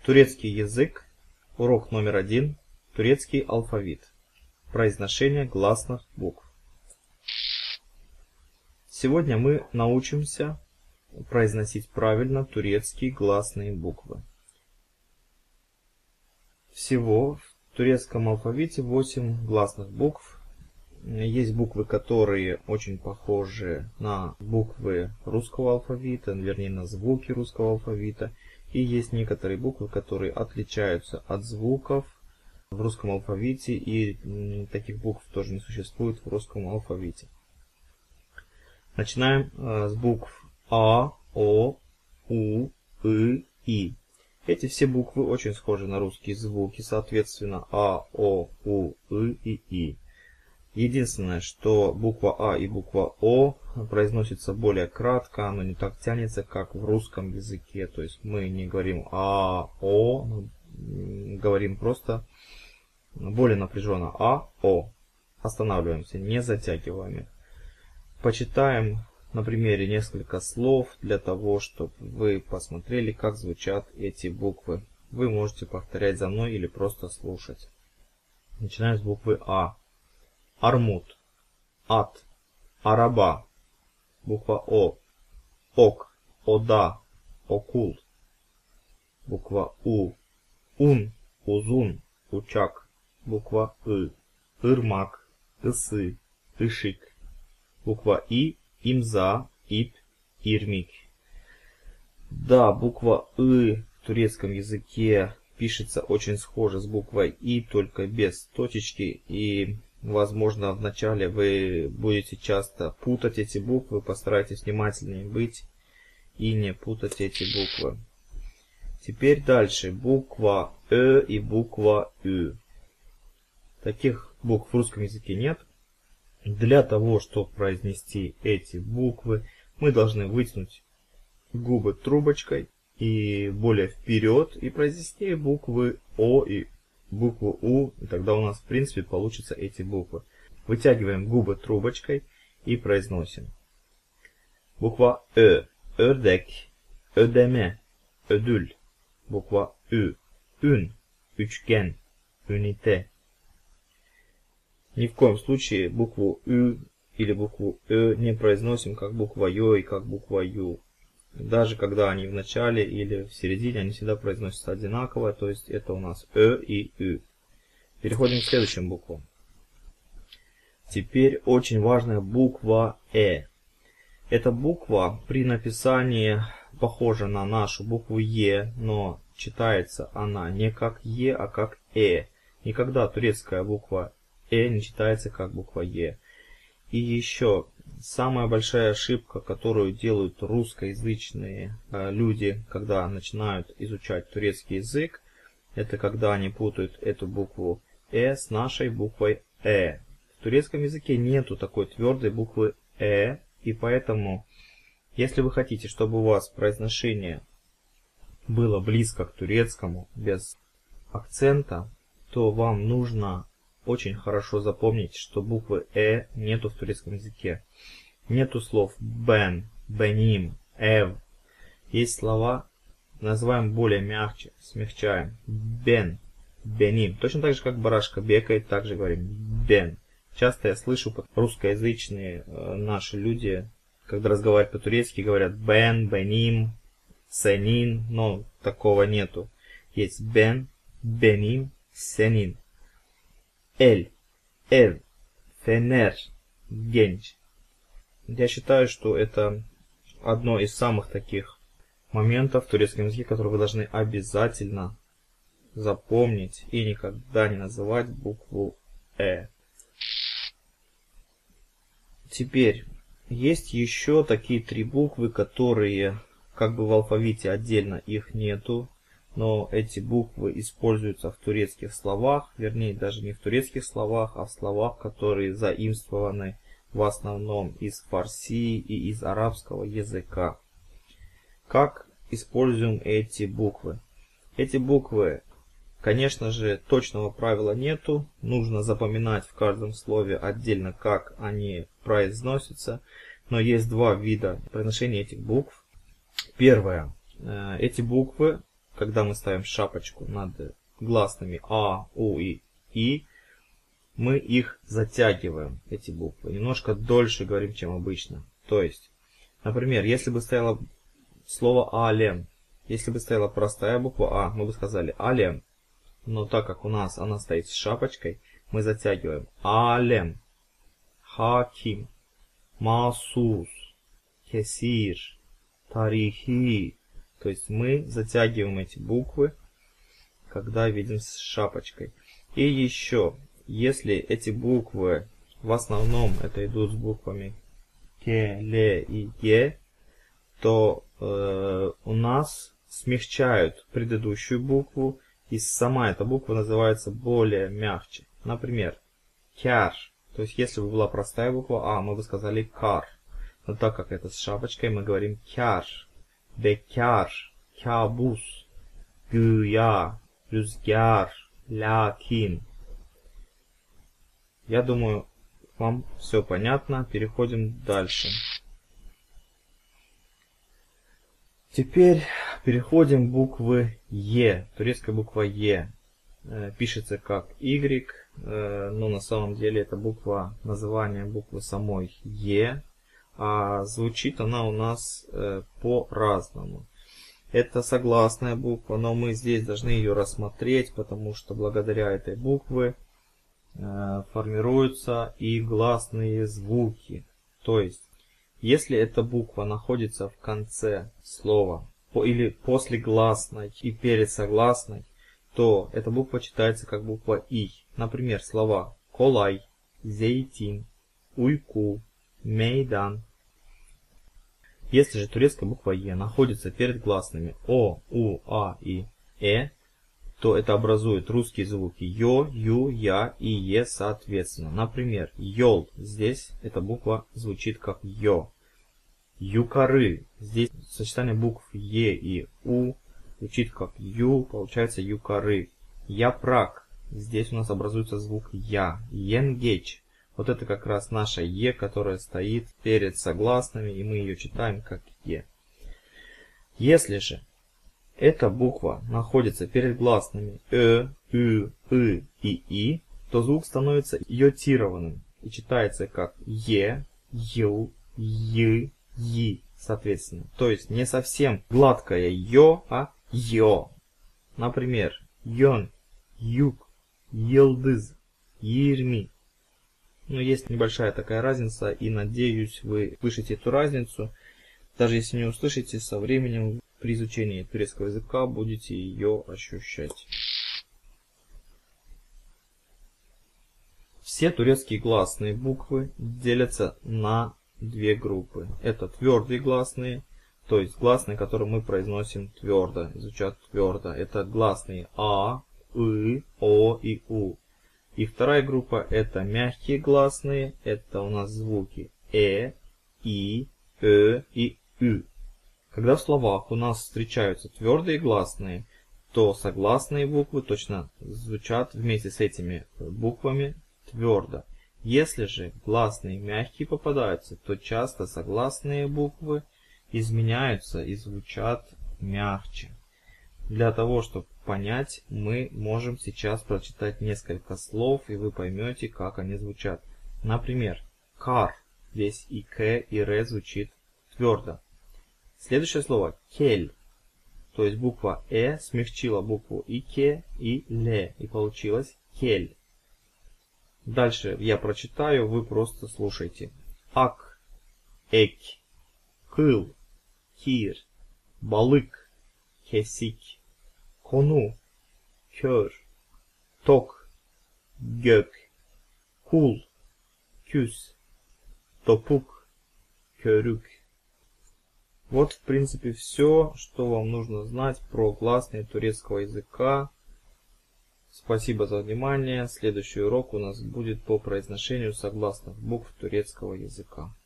Турецкий язык. Урок номер 1. Турецкий алфавит. Произношение гласных букв. Сегодня мы научимся произносить правильно турецкие гласные буквы. Всего в турецком алфавите 8 гласных букв. Есть буквы, которые очень похожи на буквы русского алфавита, вернее на звуки русского алфавита. И есть некоторые буквы, которые отличаются от звуков в русском алфавите, и таких букв тоже не существует в русском алфавите. Начинаем с букв А, О, У, И, И. Эти все буквы очень схожи на русские звуки, соответственно А, О, У, И, И. Единственное, что буква А и буква О произносится более кратко, оно не так тянется, как в русском языке. То есть мы не говорим А, О, говорим просто более напряженно А, О. Останавливаемся, не затягиваем их. Почитаем на примере несколько слов для того, чтобы вы посмотрели, как звучат эти буквы. Вы можете повторять за мной или просто слушать. Начинаем с буквы А. Армуд, ат, араба. Буква О. Ок, ода, окул. Буква У. Ун, узун, учак. Буква И. Ирмак, ысы, ышик. Буква И. Имза, ип, ирмик. Да, буква И в турецком языке пишется очень схоже с буквой И, только без точечки. И возможно, вначале вы будете часто путать эти буквы. Постарайтесь внимательнее быть и не путать эти буквы. Теперь дальше. Буква Э и буква Ü. Таких букв в русском языке нет. Для того, чтобы произнести эти буквы, мы должны вытянуть губы трубочкой и более вперед и произнести буквы О и букву У, и тогда у нас в принципе получатся эти буквы. Вытягиваем губы трубочкой и произносим. Буква Ö, ördek, ödeme, ödül. Буква Ü, ün, üçgen, ünite. Ни в коем случае букву Ü или букву Ö не произносим как буква Ё и как буква Ю. Даже когда они в начале или в середине, они всегда произносятся одинаково, то есть это у нас Ö и Ü. Переходим к следующим буквам. Теперь очень важная буква Э. Эта буква при написании похожа на нашу букву Е, но читается она не как Е, а как Э. Никогда турецкая буква Э не читается как буква Е. И еще самая большая ошибка, которую делают русскоязычные люди, когда начинают изучать турецкий язык, это когда они путают эту букву Э с нашей буквой Э. В турецком языке нету такой твердой буквы Э, и поэтому, если вы хотите, чтобы у вас произношение было близко к турецкому, без акцента, то вам нужно очень хорошо запомнить, что буквы Э нету в турецком языке. Нету слов бен, беним, эв. Есть слова, называем более мягче, смягчаем. Бен, беним. Точно так же, как барашка бекает, также говорим бен. Часто я слышу русскоязычные наши люди, когда разговаривают по-турецки, говорят бен, беним, сенин, но такого нету. Есть бен, беним, сенин. Эль, эв, фенер, генч. Я считаю, что это одно из самых таких моментов в турецком языке, которые вы должны обязательно запомнить и никогда не называть букву Э. Теперь есть еще такие три буквы, которые как бы в алфавите отдельно их нету, но эти буквы используются в турецких словах, вернее даже не в турецких словах, а в словах, которые заимствованы в основном из фарси и из арабского языка. Как используем эти буквы? Эти буквы, конечно же, точного правила нету. Нужно запоминать в каждом слове отдельно, как они произносятся. Но есть два вида произношения этих букв. Первое. Эти буквы когда мы ставим шапочку над гласными А, У и И, мы их затягиваем, эти буквы. Немножко дольше говорим, чем обычно. То есть, например, если бы стояло слово алем, если бы стояла простая буква А, мы бы сказали алем. Но так как у нас она стоит с шапочкой, мы затягиваем алем, хаким, масус, кесир, тарихи. То есть мы затягиваем эти буквы, когда видим с шапочкой. И еще, если эти буквы в основном это идут с буквами К, Л и Г, то у нас смягчают предыдущую букву, и сама эта буква называется более мягче. Например, кяр. То есть, если бы была простая буква А, мы бы сказали кар. Но так как это с шапочкой, мы говорим кяр, бекяр, кябус, гюя, рюзгяр, лякин. Я думаю, вам все понятно. Переходим дальше. Теперь переходим к буквы Е. Турецкая буква Е. Пишется как Y, но на самом деле это буква, название буквы самой Е. А звучит она у нас по-разному. Это согласная буква, но мы здесь должны ее рассмотреть, потому что благодаря этой букве формируются и гласные звуки. То есть, если эта буква находится в конце слова или после гласной и перед согласной, то эта буква читается как буква И. Например, слова колай, зейтин, уйку, мейдан. Если же турецкая буква Е находится перед гласными О, У, А и то это образует русские звуки Ё, Ю, Я и Е соответственно. Например, Йол, здесь эта буква звучит как Ё. Юкары, здесь сочетание букв Е и У звучит как Ю, получается Юкары. Япрак, здесь у нас образуется звук Я. Енгеч, вот это как раз наша Е, которая стоит перед согласными, и мы ее читаем как Е. Если же эта буква находится перед гласными Ü, И и И, то звук становится йотированным и читается как Е, Ю, Й, И, соответственно. То есть не совсем гладкое Ё, а Ё. Например, Йон, Юг, Йылдыз, Йирми. Но есть небольшая такая разница, и надеюсь, вы слышите эту разницу. Даже если не услышите, со временем при изучении турецкого языка будете ее ощущать. Все турецкие гласные буквы делятся на две группы. Это твердые гласные, то есть гласные, которые мы произносим твердо, звучат твердо. Это гласные А, И, О и У. И вторая группа это мягкие гласные, это у нас звуки И, и Ü. Когда в словах у нас встречаются твердые гласные, то согласные буквы точно звучат вместе с этими буквами твердо. Если же гласные мягкие попадаются, то часто согласные буквы изменяются и звучат мягче. Для того, чтобы понять, мы можем сейчас прочитать несколько слов, и вы поймете, как они звучат. Например, кар. Здесь и К, и Р звучит твердо. Следующее слово кель. То есть буква смягчила букву и К, и Л, и получилось кель. Дальше я прочитаю, вы просто слушайте. Ак, эк, кыл, кир, балык, кесик, konu, kör, tok, gök, kul, küs, topuk, körük. Вот, в принципе, все, что вам нужно знать про гласные турецкого языка. Спасибо за внимание. Следующий урок у нас будет по произношению согласных букв турецкого языка.